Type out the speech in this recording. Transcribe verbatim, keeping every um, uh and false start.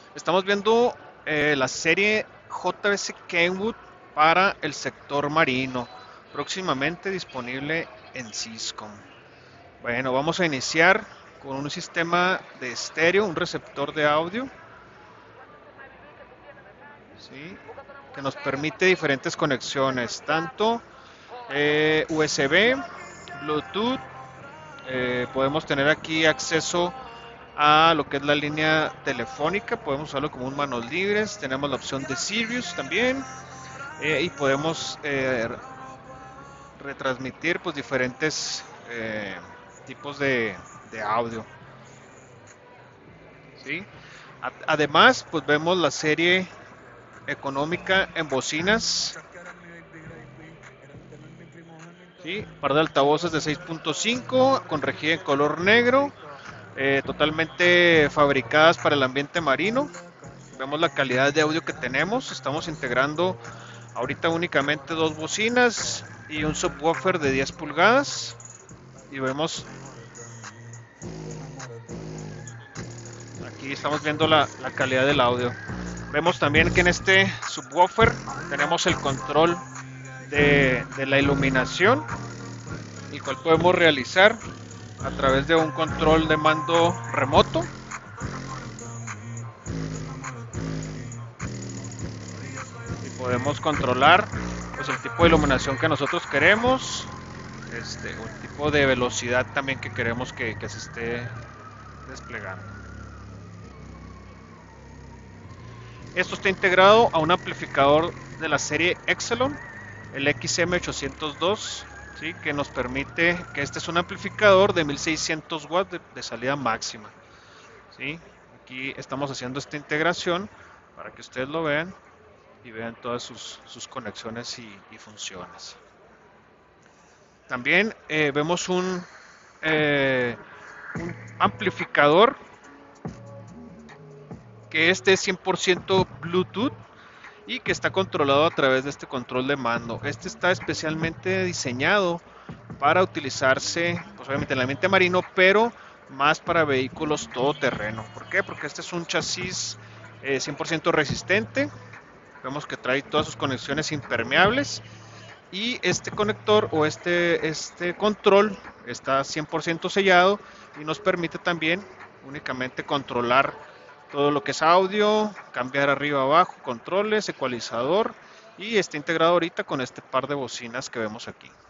Estamos viendo eh, la serie J V C Kenwood para el sector marino, próximamente disponible en Syscom. Bueno, vamos a iniciar con un sistema de estéreo, un receptor de audio, ¿sí? Que nos permite diferentes conexiones, tanto eh, U S B, Bluetooth, eh, podemos tener aquí acceso a lo que es la línea telefónica, podemos usarlo como un manos libres, tenemos la opción de Sirius también, eh, y podemos eh, retransmitir pues diferentes eh, tipos de, de audio, ¿sí? Además, pues vemos la serie económica en bocinas, ¿sí? Par de altavoces de seis punto cinco con rejilla en color negro, eh, totalmente fabricadas para el ambiente marino. Vemos la calidad de audio que tenemos. Estamos integrando ahorita únicamente dos bocinas y un subwoofer de diez pulgadas. Y vemos, aquí estamos viendo la, la calidad del audio. Vemos también que en este subwoofer tenemos el control de, de la iluminación, el cual podemos realizar a través de un control de mando remoto. Y podemos controlar pues el tipo de iluminación que nosotros queremos, este, o el tipo de velocidad también que queremos que, que se esté desplegando. Esto está integrado a un amplificador de la serie Exelon, el X M ochocientos dos, ¿sí? Que nos permite que este es un amplificador de mil seiscientos watts de, de salida máxima, ¿sí? Aquí estamos haciendo esta integración para que ustedes lo vean y vean todas sus, sus conexiones y, y funciones. También eh, vemos un, eh, un amplificador que este es cien por ciento Bluetooth y que está controlado a través de este control de mando. Este está especialmente diseñado para utilizarse, pues obviamente en el ambiente marino, pero más para vehículos todoterreno. ¿Por qué? Porque este es un chasis eh, cien por ciento resistente. Vemos que trae todas sus conexiones impermeables y este conector o este, este control está cien por ciento sellado y nos permite también únicamente controlar todo lo que es audio, cambiar arriba abajo, controles, ecualizador, y está integrado ahorita con este par de bocinas que vemos aquí.